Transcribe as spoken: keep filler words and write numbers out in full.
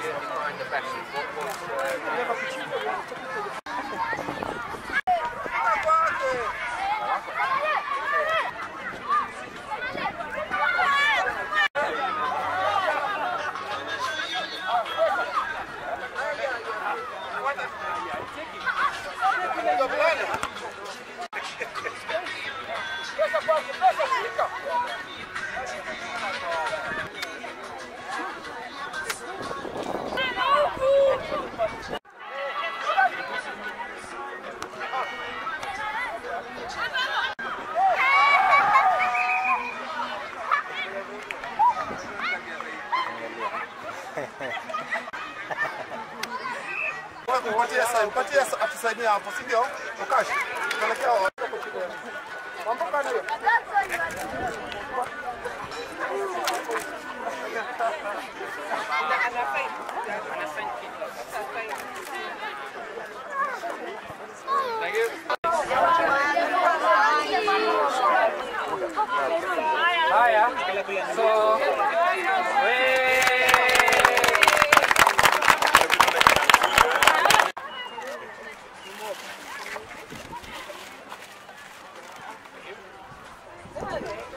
you find the best? What was Upatie atusaidia hapo, si ndio? Ukashi. Tunaelekea hapo chini. Mambo gani hiyo? Thank you. Haya. So, we